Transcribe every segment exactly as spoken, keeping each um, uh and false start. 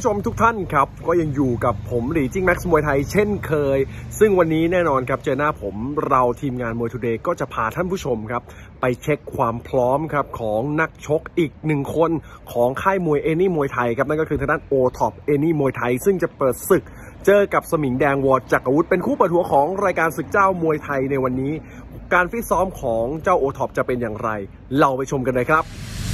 ชมทุกท่านครับก็ยังอยู่กับผมหลีจิ้งแม็กซ์มวยไทยเช่นเคยซึ่งวันนี้แน่นอนครับเจอหน้าผมเราทีมงานมวยทูเดย์ก็จะพาท่านผู้ชมครับไปเช็คความพร้อมครับของนักชกอีกหนึ่งคนของค่ายมวยเอนี่มวยไทยครับนั่นก็คือทางด้านโอท็อปเอนี่มวยไทยซึ่งจะเปิดศึกเจอกับสมิงแดงวอจักรวุฒิเป็นคู่เปิดหัวของรายการศึกเจ้ามวยไทยในวันนี้การฟิตซ้อมของเจ้าโอท็อปจะเป็นอย่างไรเราไปชมกันเลยครับ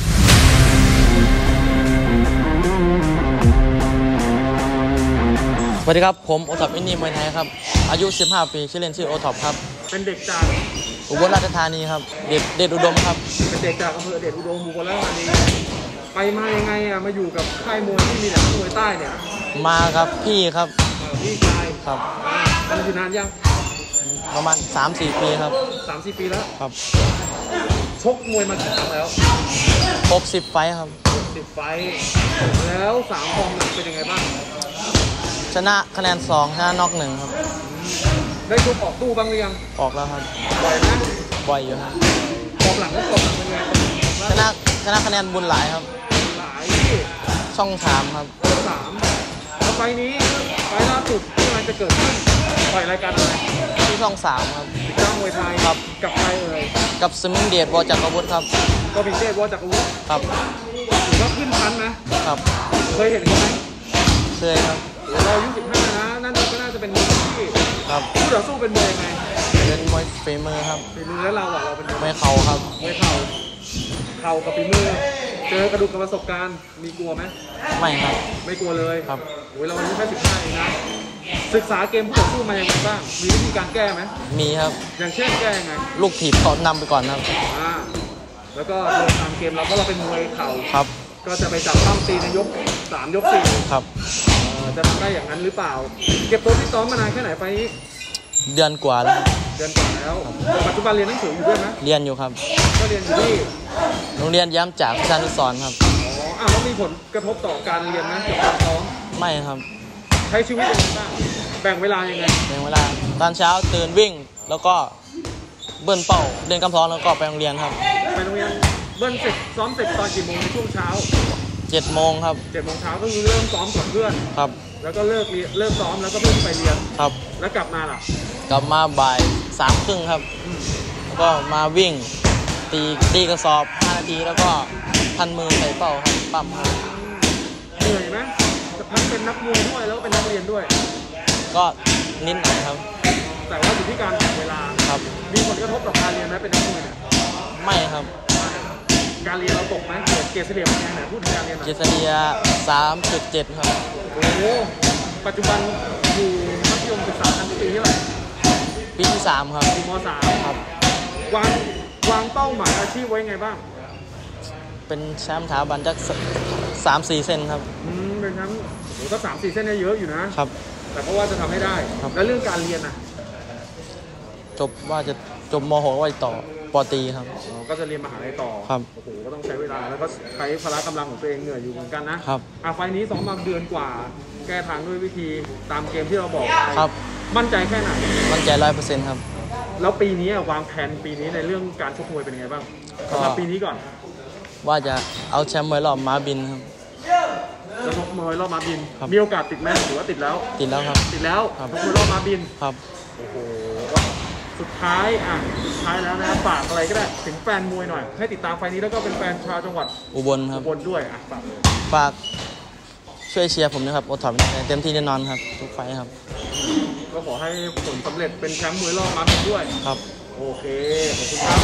สวัสดีครับผมโอท็อปอินนี่มวยไทยครับอายุสิบห้าปีชื่อเล่นชื่อโอท็อปครับเป็นเด็กจากอุบลราชธานีครับเด็กเดชอุดมครับเป็นเด็กจากอำเภอเดชอุดมอุบลราชธานีไปมายังไงอ่ะมาอยู่กับค่ายมวยที่มีแต่มวยใต้เนี่ยมาครับพี่ครับพี่ชายครับมันอยู่นานยังประมาณ สามสี่ ปีครับสามสี่ ปีแล้วครับชกมวยมากี่ครั้งแล้วหกสิบไฟครับหกสิบไฟแล้วสามฟอร์มเป็นยังไงบ้างชนะคะแนนสองชนะน็อกหนึ่งครับได้ชกออกตู้บ้างหรือยังออกแล้วครับบ่อยไหมบ่อยอยู่ครับฟอร์มหลังก็ฟอร์มหลังเป็นไงชนะชนะคะแนนบุญหลายครับหลายที่ช่องสามครับสามแล้วไฟนี้ไฟล่าสุดที่มันจะเกิดขึ้นต่อยรายการอะไรที่ช่องสามครับเจ้ามวยไทยครับกับใครเอ่ยกับสมิงเดชวอจักรวุฒิครับก็พิเศษวอจักรวุฒิครับถือว่าขึ้นชั้นนะครับเคยเห็นเขาไหมเคยครับเราอายุสิบห้านะนั่นก็น่าจะเป็นมวยที่ครับคู่ต่อสู้เป็นมวยยังไงเป็นมวยฝีมือครับฝีมือแล้วเราอ่ะเราเป็นมวยเข่าครับมวยเข่าเข่ากับฝีมือเจอกระดูกกับประสบการณ์มีกลัวไหมไม่ครับไม่กลัวเลยครับโอ้ยเราอายุแค่สิบห้าเองนะศึกษาเกมคู่ต่อสู้มาอย่างไรบ้างมีวิธีการแก้ไหมมีครับอย่างเช่นแก้ยังไงลูกถีบเขานำไปก่อนครับอ่าแล้วก็เดินตามเกมเราเพราะเราเป็นมวยเข่าครับก็จะไปจับปั้มตีในยกสามยกสี่ครับจะทำได้อย่างนั้นหรือเปล่าเก็บตัวที่ซ้อมมานานแค่ไหนไปนี้เดือนกว่าแล้วเดือนกว่าแล้วปัจจุบันเรียนหนังสืออยู่ด้วยไหมเรียนอยู่ครับก็เรียนอยู่ที่โรงเรียนย้ำจากพิชานุสรณ์ครับอ๋ออ้าวแล้วมีผลกระทบต่อการเรียนไหมกับการซ้อมไม่ครับใช้ชีวิตยังไงบ้างแบ่งเวลายังไงแบ่งเวลาตอนเช้าตื่นวิ่งแล้วก็เบิ้ลเป้าเดินกำท้องแล้วก็ไปโรงเรียนครับไปโรงเรียนเบิ้ลเสร็จซ้อมเสร็จตอนกี่โมงในช่วงเช้าเจ็ดโมงครับเจ็ดโมงเช้าก็คือเริ่มซ้อมกับเพื่อนครับแล้วก็เลิกเริ่มซ้อมแล้วก็เพิ่งไปเรียนครับแล้วกลับมาล่ะกลับมาบ่ายสามครึ่งครับแล้วก็มาวิ่งตีตีกระสอบห้านาทีแล้วก็พันมือใส่เป้าครับปั๊มครับเหนื่อยไหมทั้งเป็นนักมวยด้วยแล้วเป็นนักเรียนด้วยก็นิดหน่อยครับแต่ว่าอยู่ที่การแบ่งเวลาครับมีผลกระทบต่อการเรียนไหมเป็นนักมวยเนี่ยไม่ครับการเรียนเราตกไหมเกรดเฉลี่ยเป็นยังไงพูดถึงการเรียนเกรดเฉลี่ย สามจุดเจ็ด ครับโอ้โหปัจจุบันอยู่มัธยมศึกษาชั้นปีที่เท่าไหร่ปีที่สามครับปีม.สาม ครับวางวางเป้าหมายอาชีพไว้ไงบ้างเป็นแชมป์ถาบันจักสามสี่เส้นครับอืมเป็นแชมป์โอ้ก็สามสี่เส้นเนี่ยเยอะอยู่นะครับแต่เพราะว่าจะทำให้ได้แล้วเรื่องการเรียนนะจบว่าจะจบม.หก ไว้ต่อป.ตรีครับอ๋อก็จะเรียนมหาลัยต่อครับโอ้โหก็ต้องใช้เวลาแล้วก็ใช้พละกำลังของตัวเองเหนื่อยอยู่เหมือนกันนะครับอ่ะไฟนี้ซ้อมมาเดือนกว่าแก้ทางด้วยวิธีตามเกมที่เราบอกครับมั่นใจแค่ไหนมั่นใจร้อยเปอร์เซ็นต์ครับแล้วปีนี้วางแผนปีนี้ในเรื่องการชกมวยเป็นยังไงบ้างสำหรับปีนี้ก่อนว่าจะเอาแชมป์มวยรอบม้าบินครับจะชกมวยรอบม้าบินมีโอกาสติดไหมหรือว่าติดแล้วติดแล้วครับติดแล้วชกมวยรอบม้าบินครับโอ้โหสุดท้ายอ่ะสุดท้ายแล้วนะฝากอะไรก็ได้ถึงแฟนมวยหน่อยให้ติดตามไฟนี้แล้วก็เป็นแฟนชาวจังหวัดอุบลครับอุบลด้วยอ่ะฝากฝากช่วยเชียร์ผมนะครับโอท็อปเต็มที่แน่นอนครับทุกไฟครับก็ขอให้ผลสำเร็จเป็นแชมป์มวยรอบม้าบินด้วยครับโอเคขอบคุณครับ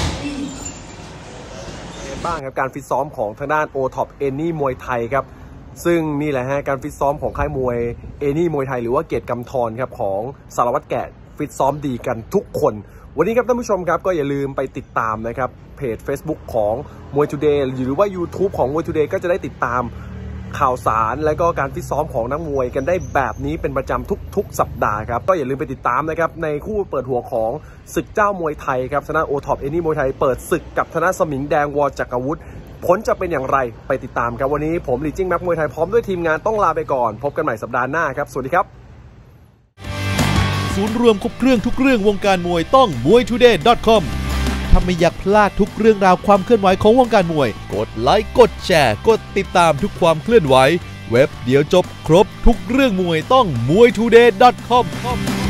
บ้างครับการฟิตซ้อมของทางด้านโอท็อปเอนี่มวยไทยครับซึ่งนี่แหละฮะการฟิตซ้อมของค่ายมวยเอนี่มวยไทยหรือว่าเกียรติกำธรครับของสารวัตรแกะฟิตซ้อมดีกันทุกคนวันนี้ครับท่านผู้ชมครับก็อย่าลืมไปติดตามนะครับเพจ Facebook ของมวยทูเดย์หรือว่า YouTube ของมวยทูเดย์ก็จะได้ติดตามข่าวสารและก็การฟิตซ้อมของนักมวยกันได้แบบนี้เป็นประจำทุกๆสัปดาห์ครับก็อย่าลืมไปติดตามนะครับในคู่เปิดหัวของศึกเจ้ามวยไทยครับชนะโอท็อปเอนี่มวยไทยเปิดศึกกับชนะสมิงแดงวอจักรวุฒิผลจะเป็นอย่างไรไปติดตามครับวันนี้ผมหลีจิ้งแม็กมวยไทยพร้อมด้วยทีมงานต้องลาไปก่อนพบกันใหม่สัปดาห์หน้าครับสวัสดีครับศูนย์รวมครบเครื่องทุกเรื่องวงการมวยต้องมวยทูเดย์ ดอท คอม ถ้าไม่อยากพลาดทุกเรื่องราวความเคลื่อนไหวของวงการมวยกดไลค์กดแชร์กดติดตามทุกความเคลื่อนไหวเว็บเดียวจบครบทุกเรื่องมวยต้องมวยทูเดย์ ดอท คอม